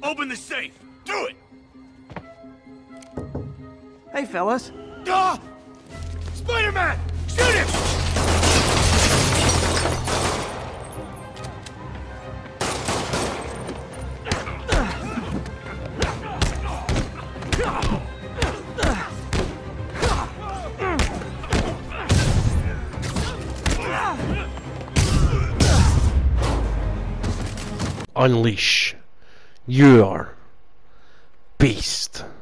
Open the safe! Do it! Hey, fellas. Ah! Spiderman! Shoot him! Unleash your beast.